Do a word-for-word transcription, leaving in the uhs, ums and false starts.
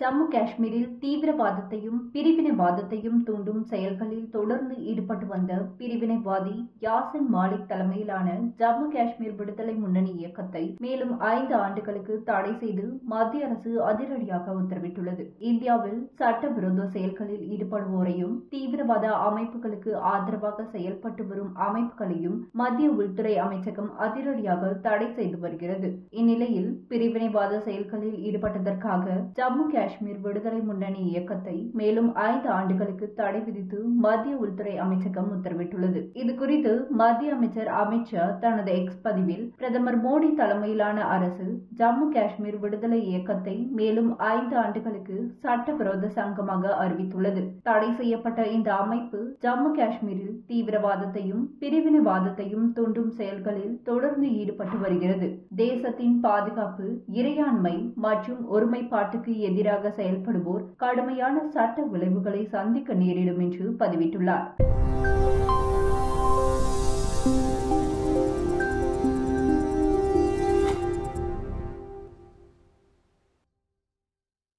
ஜம்மு காஷ்மீரில் தீவிரவாதத்தையும் பிரிவினைவாதத்தையும் தூண்டும் செயல்களில் தொடர்ந்து ஈடுபட்டு வந்த பிரிவினைவாதி யாசின் மாலிக் தலைமையிலான ஜம்மு காஷ்மீர் விடுதலை முன்னணி இயக்கத்தை மேலும் ஐந்து ஆண்டுகளுக்கு தடை செய்து மத்திய அரசு அதிரடியாக உத்தரவிட்டுள்ளது. இந்தியாவில் சட்டவிரோத செயல்களில் ஈடுபடுவோரையும் தீவிரவாத அமைப்புகளுக்கு ஆதரவாக செயல்பட்டு வரும் அமைப்புகளையும் மத்திய உள்துறை அமைச்சகம் அதிரடியாக தடை செய்து வருகிறது. இந்நிலையில் பிரிவினைவாத செயல்களில் ஈடுபட்டதற்காக ஜம்மு காஷ்மீர் விடுதலை முன்னணி இயக்கத்தை மேலும் ஐந்து ஆண்டுகளுக்கு தடை விதித்து மத்திய உள்துறை அமைச்சகம் உத்தரவிட்டுள்ளது. இதுகுறித்து மத்திய அமைச்சர் அமித் ஷா தனது எக்ஸ் பதிவில் பிரதமர் மோடி தலைமையிலான அரசு ஜம்மு காஷ்மீர் விடுதலை இயக்கத்தை மேலும் ஐந்து ஆண்டுகளுக்கு சட்டவிரோத சங்கமாக அறிவித்துள்ளது. தடை செய்யப்பட்ட இந்த அமைப்பு ஜம்மு காஷ்மீரில் தீவிரவாதத்தையும் பிரிவினைவாதத்தையும் தூண்டும் செயல்களில் தொடர்ந்து ஈடுபட்டு வருகிறது. தேசத்தின் பாதுகாப்பு, இறையாண்மை மற்றும் ஒருமைப்பாட்டுக்கு எதிராக செயல்படுவோர் கடுமையான சட்ட விளைவுகளை சந்திக்க நேரிடும் என்று பதிவிட்டுள்ளார்.